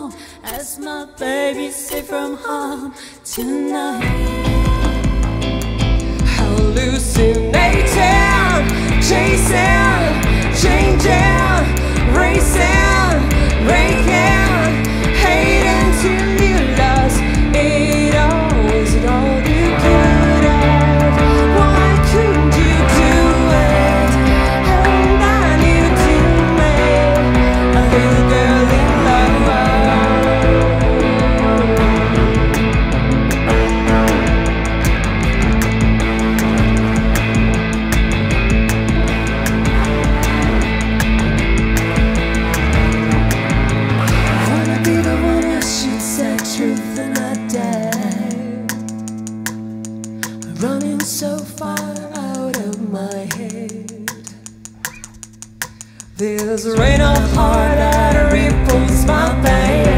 home as my baby safe from home tonight. Hallucinating, chasing, changing, racing, breaking, hating till you lost it all. Was it all you could have? Why couldn't you do it? And I knew to make a little girl in love. Truth and not dare, running so far out of my head. There's a rain of heart that ripples my pain.